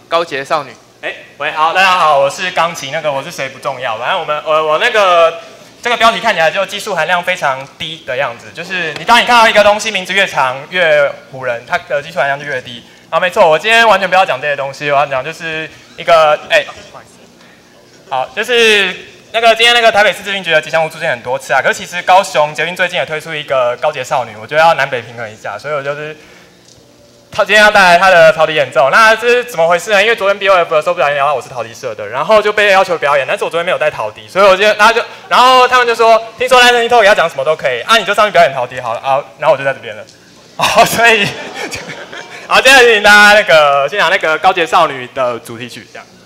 高洁少女。 喂，好，大家好，我是钢琴，我是谁不重要，反正我这个标题看起来就技术含量非常低的样子，就是当你看到一个东西名字越长越唬人，它的技术含量就越低。好，没错，我今天完全不要讲这些东西，我要讲就是一个好，就是今天台北市捷运局的吉祥物出现很多次啊，可是其实高雄捷运最近也推出一个高洁少女，我觉得要南北平衡一下，所以我就是今天要带来他的陶笛演奏。那这是怎么回事呢？因为昨天 BOF 的时候不小心聊到我是陶笛社的，然后就被要求表演，但是我昨天没有带陶笛，所以我然后他们就说，听说 Lightning Talk 要讲什么都可以啊，你就上去表演陶笛好了啊，然后我就在这边了。好，所以好，接下来请大家先讲高洁少女的主题曲这样。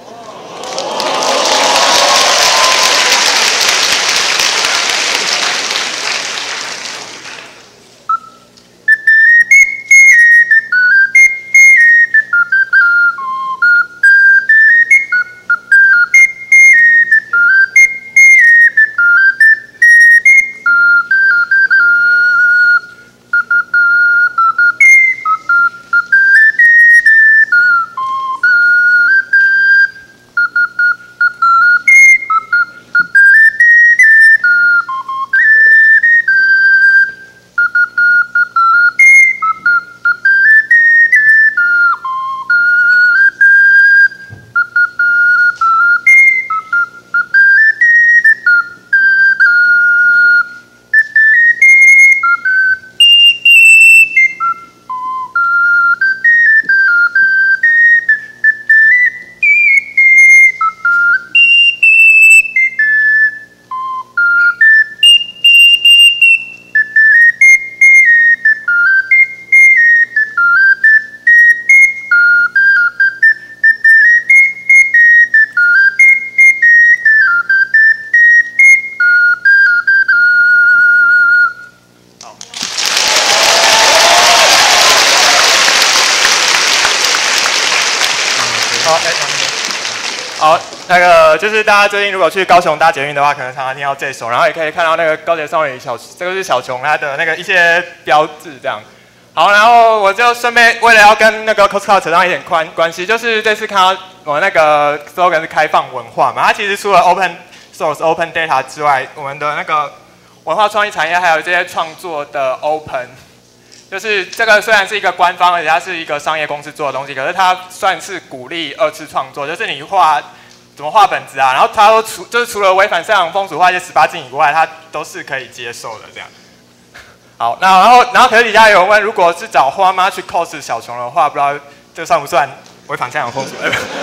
好，就是大家最近如果去高雄搭捷运的话，可能常常听到这首，然后也可以看到高洁少女这个是小琼她的一些标志这样。好，然后我就顺便为了要跟Costco 扯上一点关系，就是这次看到我slogan 是开放文化嘛，它其实除了 Open Source、Open Data 之外，我们的文化创意产业还有这些创作的 Open。就是这个虽然是一个官方，而且它是一个商业公司做的东西，可是它算是鼓励二次创作，就是你怎么画本子啊，然后它都除了违反赛扬风俗画一些18禁以外，它都是可以接受的这样。好，然后可是底下有人问，如果是找花妈去 cos 小琼的话，不知道这算不算违反赛扬风俗？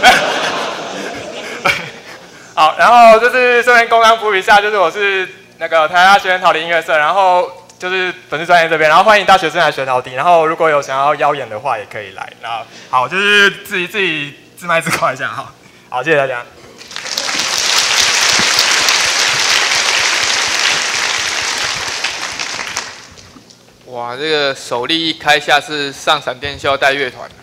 好，然后就是顺便公开服务一下，就是我是台大学院陶笛音乐社，然后。就是本次专业这边，然后欢迎大学生来学陶笛，然后如果有想要邀演的话，也可以来。那好，就是自己自卖自夸一下哈。好，谢谢大家。 哇，这个首例一开下是上闪电校带乐团。